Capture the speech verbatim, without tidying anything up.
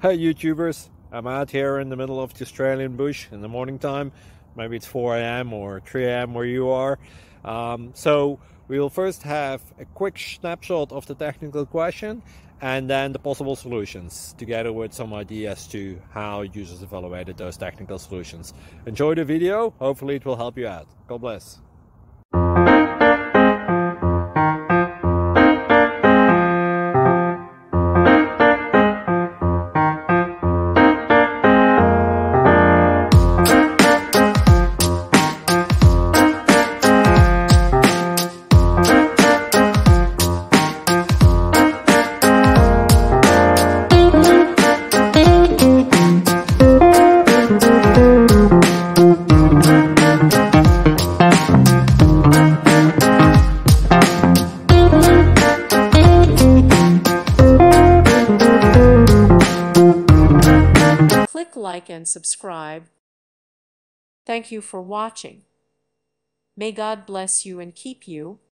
Hey YouTubers, I'm out here in the middle of the Australian bush in the morning time. Maybe it's four A M or three A M where you are. Um, so we'll first have a quick snapshot of the technical question and then the possible solutions, together with some ideas to how users evaluated those technical solutions. Enjoy the video, hopefully it will help you out. God bless. Click like and subscribe. Thank you for watching. May God bless you and keep you.